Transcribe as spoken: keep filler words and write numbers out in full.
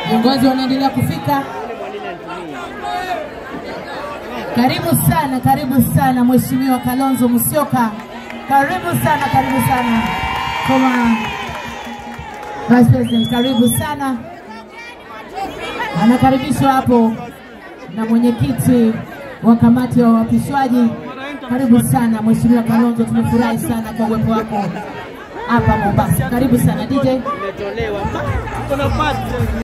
Viongozi wanaendelea kufika. Karibu sana, karibu sana Mheshimiwa Kalonzo Musyoka. Karibu sana, karibu sana. Kama Vice President, karibu sana. Anakaribishwa hapo na mwenyekiti wa kamati ya wapishwaji. Karibu sana Mheshimiwa Kalonzo, tumefurahi sana kwa uwepo wako hapa Mombasa. Karibu sana D J.